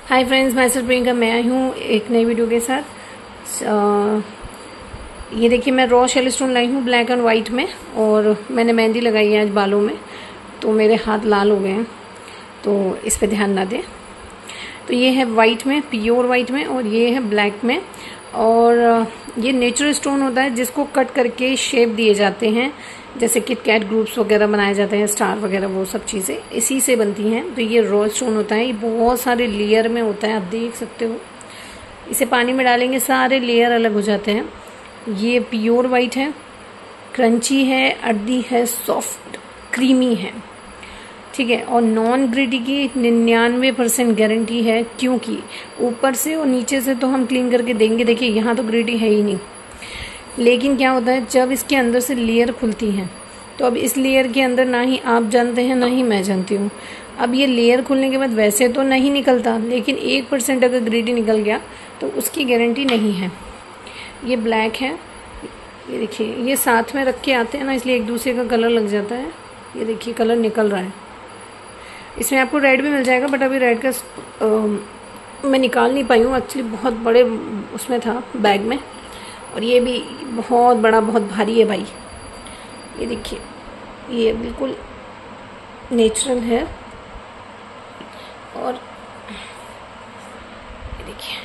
हाय friends, मैं sir Priyanka, मैं आई हूँ एक नई वीडियो के साथ। ये देखिए, मैं रॉ शेल स्टोन लाई हूँ ब्लैक एंड वाइट में, और मैंने मेहंदी लगाई है आज बालों में, तो मेरे हाथ लाल हो गए हैं, तो इस पे ध्यान ना दें। तो ये है वाइट में, प्योर वाइट में, और ये है ब्लैक में। और ये नेचुरल स्टोन होता है जिसको कट करके शेप दिए जाते हैं, जैसे किट कैट ग्रुप्स वगैरह बनाए जाते हैं, स्टार वगैरह, वो सब चीज़ें इसी से बनती हैं। तो ये रॉ स्टोन होता है, ये बहुत सारे लेयर में होता है, आप देख सकते हो। इसे पानी में डालेंगे सारे लेयर अलग हो जाते हैं। ये प्योर वाइट है, क्रंची है, अर्दी है, सॉफ्ट क्रीमी है, ठीक है। और नॉन ग्रिडी की 99% गारंटी है, क्योंकि ऊपर से और नीचे से तो हम क्लीन करके देंगे। देखिए यहाँ तो ग्रिडी है ही नहीं, लेकिन क्या होता है जब इसके अंदर से लेयर खुलती हैं, तो अब इस लेयर के अंदर ना ही आप जानते हैं ना ही मैं जानती हूँ। अब ये लेयर खुलने के बाद वैसे तो नहीं निकलता, लेकिन 1% अगर ग्रिडी निकल गया तो उसकी गारंटी नहीं है। ये ब्लैक है, ये देखिए, ये साथ में रख के आते हैं ना, इसलिए एक दूसरे का कलर लग जाता है। ये देखिए कलर निकल रहा है। इसमें आपको रेड भी मिल जाएगा, बट अभी रेड का मैं निकाल नहीं पाई हूँ, एक्चुअली बहुत बड़े उसमें था बैग में। और ये भी बहुत बड़ा, बहुत भारी है भाई। ये देखिए, ये बिल्कुल नेचुरल है। और ये देखिए,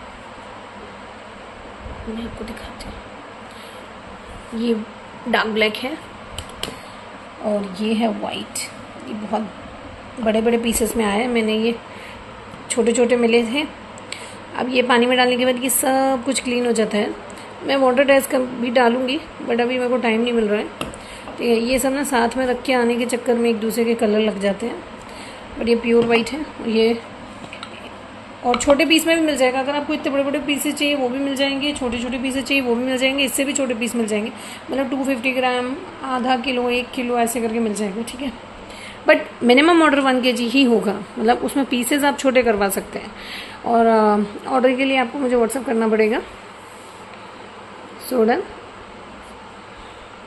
मैं आपको दिखाती हूँ। ये डार्क ब्लैक है और ये है वाइट। ये बहुत बड़े बड़े पीसेस में आया है, मैंने ये छोटे छोटे मिले थे। अब ये पानी में डालने के बाद ये सब कुछ क्लीन हो जाता है। मैं वाटर टेस्ट का भी डालूंगी, बट अभी मेरे को टाइम नहीं मिल रहा है। तो ये सब ना साथ में रख के आने के चक्कर में एक दूसरे के कलर लग जाते हैं। बट ये प्योर वाइट है। ये और छोटे पीस में भी मिल जाएगा, अगर आपको इतने बड़े बड़े पीसेस चाहिए वो भी मिल जाएंगे, छोटे छोटे पीसेस चाहिए वो भी मिल जाएंगे, इससे भी छोटे पीस मिल जाएंगे। मतलब 250 ग्राम, आधा किलो, 1 किलो ऐसे करके मिल जाएगा, ठीक है। बट मिनिमम ऑर्डर 1 kg ही होगा, मतलब उसमें पीसेस आप छोटे करवा सकते हैं। और ऑर्डर के लिए आपको मुझे व्हाट्सअप करना पड़ेगा। So done.